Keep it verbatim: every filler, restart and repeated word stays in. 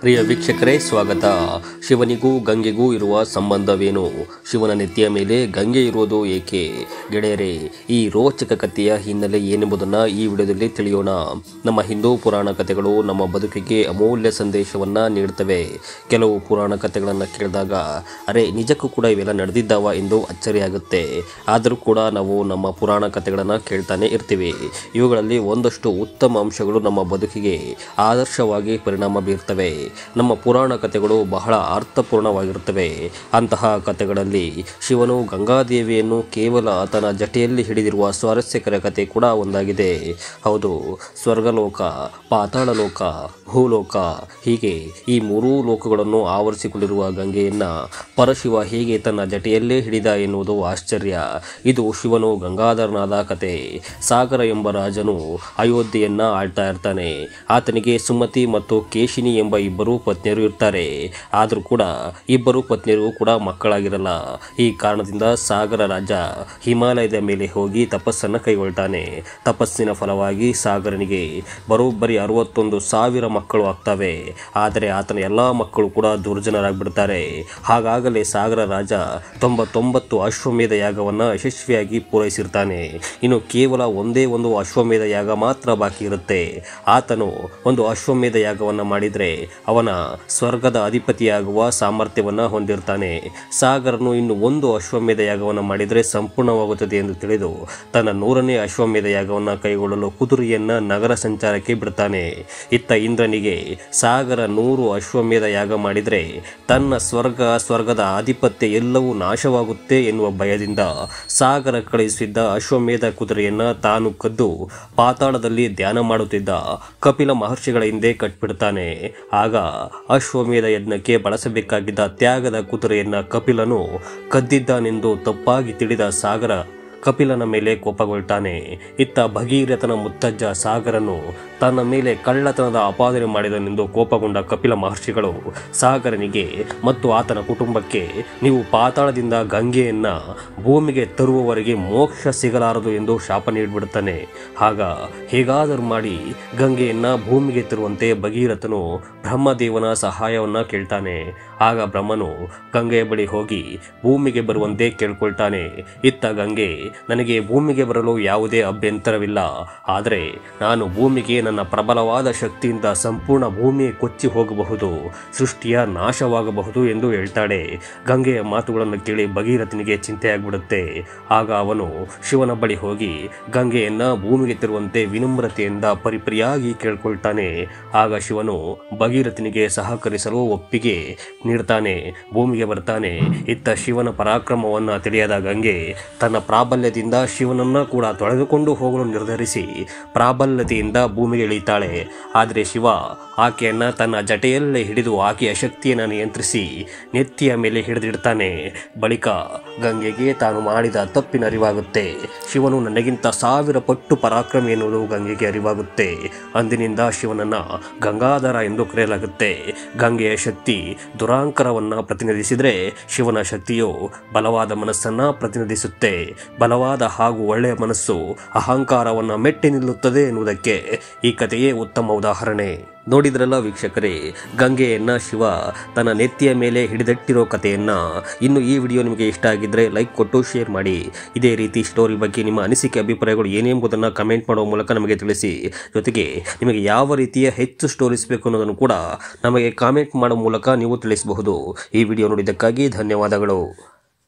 ಪ್ರಿಯ ವೀಕ್ಷಕರೇ, ಸ್ವಾಗತ. ಶಿವನಿಗೂ ಗಂಗೆಗೂ ಇರುವ ಸಂಬಂಧವೇನು? ಶಿವನ ನೆತ್ತಿಯ ಮೇಲೆ ಗಂಗೆ ಇರುವುದು ಏಕೆ? ಗೆಳೆಯರೇ, ಈ ರೋಚಕ ಕಥೆಯ ಹಿನ್ನೆಲೆ ಏನೆಂಬುದನ್ನು ಈ ವಿಡಿಯೋದಲ್ಲಿ ತಿಳಿಯೋಣ. ನಮ್ಮ ಹಿಂದೂ ಪುರಾಣ ಕಥೆಗಳು ನಮ್ಮ ಬದುಕಿಗೆ ಅಮೂಲ್ಯ ಸಂದೇಶವನ್ನು ನೀಡುತ್ತವೆ. ಕೆಲವು ಪುರಾಣ ಕಥೆಗಳನ್ನು ಕೇಳಿದಾಗ ಅರೆ ನಿಜಕ್ಕೂ ಕೂಡ ಇವೆಲ್ಲ ನಡೆದಿದ್ದಾವ ಎಂದು ಅಚ್ಚರಿಯಾಗುತ್ತೆ. ಆದರೂ ಕೂಡ ನಾವು ನಮ್ಮ ಪುರಾಣ ಕಥೆಗಳನ್ನು ಕೇಳ್ತಾನೆ ಇರ್ತೀವಿ. ಇವುಗಳಲ್ಲಿ ಒಂದಷ್ಟು ಉತ್ತಮ ಅಂಶಗಳು ನಮ್ಮ ಬದುಕಿಗೆ ಆದರ್ಶವಾಗಿ ಪರಿಣಾಮ ಬೀರ್ತವೆ. ನಮ್ಮ ಪುರಾಣ ಕಥೆಗಳು ಬಹಳ ಅರ್ಥಪೂರ್ಣವಾಗಿರುತ್ತವೆ. ಅಂತಹ ಕಥೆಗಳಲ್ಲಿ ಶಿವನು ಗಂಗಾದೇವಿಯನ್ನು ಕೇವಲ ತನ್ನ ಜಟೆಯಲ್ಲಿ ಹಿಡಿದಿರುವ ಸ್ವಾರಸ್ಯಕರ ಕಥೆ ಕೂಡ ಒಂದಾಗಿದೆ. ಹೌದು, ಸ್ವರ್ಗಲೋಕ, ಪಾತಾಳ ಲೋಕ, ಭೂಲೋಕ ಹೀಗೆ ಈ ಮೂರೂ ಲೋಕಗಳನ್ನು ಆವರಿಸಿಕೊಂಡಿರುವ ಗಂಗೆಯನ್ನ ಪರಶಿವ ಹೇಗೆ ತನ್ನ ಜಟೆಯಲ್ಲೇ ಹಿಡಿದ ಎನ್ನುವುದು ಆಶ್ಚರ್ಯ. ಇದು ಶಿವನು ಗಂಗಾಧರನಾದ ಕತೆ. ಸಾಗರ ಎಂಬ ರಾಜನು ಅಯೋಧ್ಯೆಯನ್ನ ಆಳ್ತಾ ಇರ್ತಾನೆ. ಆತನಿಗೆ ಸುಮತಿ ಮತ್ತು ಕೇಶಿನಿ ಎಂಬ ಇಬ್ಬರು ಪತ್ನಿಯರು ಇರ್ತಾರೆ. ಆದರೂ ಕೂಡ ಇಬ್ಬರು ಪತ್ನಿಯರು ಕೂಡ ಮಕ್ಕಳಾಗಿರಲ್ಲ. ಈ ಕಾರಣದಿಂದ ಸಾಗರ ರಾಜ ಹಿಮಾಲಯದ ಮೇಲೆ ಹೋಗಿ ತಪಸ್ಸನ್ನು ಕೈಗೊಳ್ತಾನೆ. ತಪಸ್ಸಿನ ಫಲವಾಗಿ ಸಾಗರನಿಗೆ ಬರೋಬ್ಬರಿ ಅರವತ್ತೊಂದು ಸಾವಿರ ಮಕ್ಕಳು ಆಗ್ತವೆ. ಆದರೆ ಆತನ ಎಲ್ಲ ಮಕ್ಕಳು ಕೂಡ ದುರ್ಜನರಾಗ್ಬಿಡ್ತಾರೆ. ಹಾಗಾಗಲೇ ಸಾಗರ ರಾಜ ತೊಂಬತ್ತೊಂಬತ್ತು ಅಶ್ವಮೇಧ ಯಾಗವನ್ನು ಯಶಸ್ವಿಯಾಗಿ ಪೂರೈಸಿರ್ತಾನೆ. ಇನ್ನು ಕೇವಲ ಒಂದೇ ಒಂದು ಅಶ್ವಮೇಧ ಯಾಗ ಮಾತ್ರ ಬಾಕಿ ಇರುತ್ತೆ. ಆತನು ಒಂದು ಅಶ್ವಮೇಧ ಯಾಗವನ್ನು ಮಾಡಿದರೆ ಅವನ ಸ್ವರ್ಗದ ಅಧಿಪತಿಯಾಗುವ ಸಾಮರ್ಥ್ಯವನ್ನು ಹೊಂದಿರ್ತಾನೆ. ಸಾಗರನು ಇನ್ನು ಒಂದು ಅಶ್ವಮೇಧ ಯಾಗವನ್ನು ಮಾಡಿದರೆ ಸಂಪೂರ್ಣವಾಗುತ್ತದೆ ಎಂದು ತಿಳಿದು ತನ್ನ ನೂರನೇ ಅಶ್ವಮೇಧ ಯಾಗವನ್ನು ಕೈಗೊಳ್ಳಲು ಕುದುರೆಯನ್ನ ನಗರ ಸಂಚಾರಕ್ಕೆ ಬಿಡ್ತಾನೆ. ಇತ್ತ ಇಂದ್ರನಿಗೆ ಸಾಗರ ನೂರು ಅಶ್ವಮೇಧ ಯಾಗ ಮಾಡಿದರೆ ತನ್ನ ಸ್ವರ್ಗ ಸ್ವರ್ಗದ ಆಧಿಪತ್ಯ ಎಲ್ಲವೂ ನಾಶವಾಗುತ್ತೆ ಎನ್ನುವ ಭಯದಿಂದ ಸಾಗರ ಕಳುಹಿಸಿದ್ದ ಅಶ್ವಮೇಧ ಕುದುರೆಯನ್ನ ತಾನು ಕದ್ದು ಪಾತಾಳದಲ್ಲಿ ಧ್ಯಾನ ಮಾಡುತ್ತಿದ್ದ ಕಪಿಲ ಮಹರ್ಷಿಗಳ ಹಿಂದೆ ಕಟ್ಬಿಡ್ತಾನೆ. ಆಗ ಅಶ್ವಮೇಧ ಯಜ್ಞಕ್ಕೆ ಬಳಸಬೇಕಾಗಿದ್ದ ತ್ಯಾಗದ ಕುದುರೆಯನ್ನ ಕಪಿಲನು ಕದ್ದಿದ್ದಾನೆಂದು ತಪ್ಪಾಗಿ ತಿಳಿದ ಸಾಗರ ಕಪಿಲನ ಮೇಲೆ ಕೋಪಗೊಳ್ತಾನೆ. ಇತ್ತ ಭಗೀರಥನ ಮುತ್ತಜ್ಜ ಸಾಗರನು ತನ್ನ ಮೇಲೆ ಕಳ್ಳತನದ ಆಪಾದನೆ ಮಾಡಿದನೆಂದು ಕೋಪಗೊಂಡ ಕಪಿಲ ಮಹರ್ಷಿಗಳು ಸಾಗರನಿಗೆ ಮತ್ತು ಆತನ ಕುಟುಂಬಕ್ಕೆ ನೀವು ಪಾತಾಳದಿಂದ ಗಂಗೆಯನ್ನ ಭೂಮಿಗೆ ತರುವವರೆಗೆ ಮೋಕ್ಷ ಸಿಗಲಾರದು ಎಂದು ಶಾಪ ನೀಡಿಬಿಡುತ್ತಾನೆ. ಆಗ ಹೇಗಾದರೂ ಮಾಡಿ ಗಂಗೆಯನ್ನ ಭೂಮಿಗೆ ತರುವಂತೆ ಭಗೀರಥನು ಬ್ರಹ್ಮದೇವನ ಸಹಾಯವನ್ನ ಕೇಳ್ತಾನೆ. ಆಗ ಬ್ರಹ್ಮನು ಗಂಗೆಯ ಬಳಿ ಹೋಗಿ ಭೂಮಿಗೆ ಬರುವಂತೆ ಕೇಳ್ಕೊಳ್ತಾನೆ. ಇತ್ತ ಗಂಗೆ, ನನಗೆ ಭೂಮಿಗೆ ಬರಲು ಯಾವುದೇ ಅಭ್ಯಂತರವಿಲ್ಲ, ಆದರೆ ನಾನು ಭೂಮಿಗೆ ನನ್ನ ಪ್ರಬಲವಾದ ಶಕ್ತಿಯಿಂದ ಸಂಪೂರ್ಣ ಭೂಮಿಯೇ ಕೊಚ್ಚಿ ಹೋಗಬಹುದು, ಸೃಷ್ಟಿಯ ನಾಶವಾಗಬಹುದು ಎಂದು ಹೇಳ್ತಾಳೆ. ಗಂಗೆಯ ಮಾತುಗಳನ್ನು ಕೇಳಿ ಭಗೀರಥನಿಗೆ ಚಿಂತೆಯಾಗ್ಬಿಡುತ್ತೆ. ಆಗ ಅವನು ಶಿವನ ಬಳಿ ಹೋಗಿ ಗಂಗೆಯನ್ನ ಭೂಮಿಗೆ ತರುವಂತೆ ವಿನಮ್ರತೆಯಿಂದ ಪರಿಪರಿಯಾಗಿ ಕೇಳ್ಕೊಳ್ತಾನೆ. ಆಗ ಶಿವನು ಭಗೀರಥನಿಗೆ ಸಹಕರಿಸಲು ಒಪ್ಪಿಗೆ ನೀಡ್ತಾನೆ. ಭೂಮಿಗೆ ಬರ್ತಾನೆ. ಇತ್ತ ಶಿವನ ಪರಾಕ್ರಮವನ್ನ ತಿಳಿಯದ ಗಂಗೆ ತನ್ನ ಪ್ರಾಬಲ್ಯದಿಂದ ಶಿವನನ್ನ ಕೂಡ ತೊಳೆದುಕೊಂಡು ಹೋಗಲು ನಿರ್ಧರಿಸಿ ಪ್ರಾಬಲ್ಯತೆಯಿಂದ ಭೂಮಿಗೆ ಇಳಿತಾಳೆ. ಆದರೆ ಶಿವ ಆಕೆಯನ್ನ ತನ್ನ ಜಟೆಯಲ್ಲೇ ಹಿಡಿದು ಆಕೆಯ ಶಕ್ತಿಯನ್ನು ನಿಯಂತ್ರಿಸಿ ನೆತ್ತಿಯ ಮೇಲೆ ಹಿಡಿದಿಡ್ತಾನೆ. ಬಳಿಕ ಗಂಗೆಗೆ ತಾನು ಮಾಡಿದ ತಪ್ಪಿನ ಅರಿವಾಗುತ್ತೆ. ಶಿವನು ನನಗಿಂತ ಸಾವಿರ ಪಟ್ಟು ಪರಾಕ್ರಮಿ ಎನ್ನುವುದು ಗಂಗೆಗೆ ಅರಿವಾಗುತ್ತೆ. ಅಂದಿನಿಂದ ಶಿವನನ್ನ ಗಂಗಾಧರ ಎಂದು ಕರೆಯಲಾಗುತ್ತೆ. ಗಂಗೆಯ ಶಕ್ತಿ ದುರಾಂಕರವನ್ನ ಪ್ರತಿನಿಧಿಸಿದರೆ ಶಿವನ ಶಕ್ತಿಯು ಬಲವಾದ ಮನಸ್ಸನ್ನ ಪ್ರತಿನಿಧಿಸುತ್ತೆ. ಬಲವಾದ ಹಾಗೂ ಒಳ್ಳೆಯ ಮನಸ್ಸು ಅಹಂಕಾರವನ್ನ ಮೆಟ್ಟಿ ನಿಲ್ಲುತ್ತದೆ ಎನ್ನುವುದಕ್ಕೆ ಈ ಕಥೆಯೇ ಉತ್ತಮ ಉದಾಹರಣೆ. ನೋಡಿದ್ರಲ್ಲ ವೀಕ್ಷಕರೇ, ಗಂಗೆಯನ್ನ ಶಿವ ತನ್ನ ನೆತ್ತಿಯ ಮೇಲೆ ಹಿಡಿದಿಟ್ಟಿರೋ ಕಥೆಯನ್ನ. ಇನ್ನು ಈ ವಿಡಿಯೋ ನಿಮಗೆ ಇಷ್ಟ ಆಗಿದ್ರೆ ಲೈಕ್ ಕೊಟ್ಟು ಶೇರ್ ಮಾಡಿ. ಇದೇ ರೀತಿ ಸ್ಟೋರಿ ಬಗ್ಗೆ ನಿಮ್ಮ ಅನಿಸಿಕೆ ಅಭಿಪ್ರಾಯಗಳು ಏನೆಂಬುದನ್ನು ಕಮೆಂಟ್ ಮಾಡುವ ಮೂಲಕ ನಮಗೆ ತಿಳಿಸಿ. ಜೊತೆಗೆ ನಿಮಗೆ ಯಾವ ರೀತಿಯ ಹೆಚ್ಚು ಸ್ಟೋರೀಸ್ ಬೇಕು ಅನ್ನೋದನ್ನು ಕೂಡ ನಮಗೆ ಕಾಮೆಂಟ್ ಮಾಡುವ ಮೂಲಕ ನೀವು ತಿಳಿಸಬಹುದು. ಈ ವಿಡಿಯೋ ನೋಡಿದ್ದಕ್ಕಾಗಿ ಧನ್ಯವಾದಗಳು.